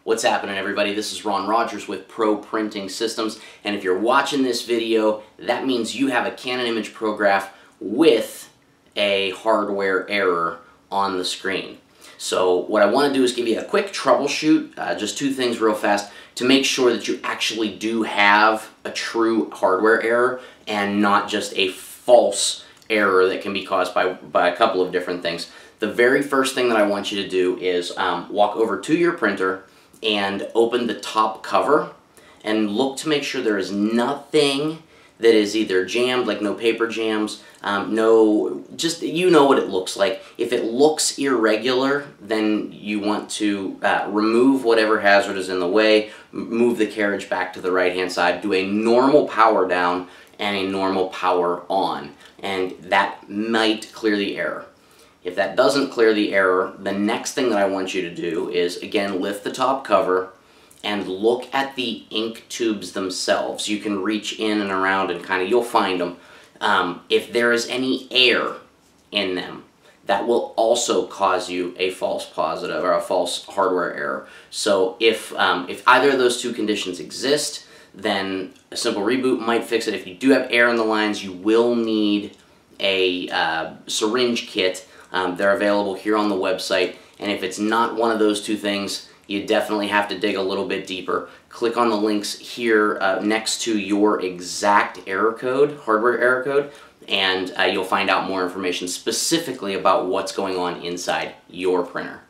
What's happening, everybody? This is Ron Rogers with Pro Printing Systems, and if you're watching this video, that means you have a Canon ImageProGraph with a hardware error on the screen. So what I want to do is give you a quick troubleshoot, just two things real fast, to make sure that you actually do have a true hardware error and not just a false error that can be caused by a couple of different things. The very first thing that I want you to do is walk over to your printer and open the top cover and look to make sure there is nothing that is either jammed, like no paper jams, just you know what it looks like. If it looks irregular, then you want to remove whatever hazard is in the way, move the carriage back to the right-hand side, do a normal power down and a normal power on, and that might clear the error. If that doesn't clear the error, the next thing that I want you to do is, again, lift the top cover and look at the ink tubes themselves. You can reach in and around and you'll find them. If there is any air in them, that will also cause you a false positive or a false hardware error. So if either of those two conditions exist, then a simple reboot might fix it. If you do have air in the lines, you will need a syringe kit. They're available here on the website, and if it's not one of those two things, you definitely have to dig a little bit deeper. Click on the links here next to your exact error code, hardware error code, and you'll find out more information specifically about what's going on inside your printer.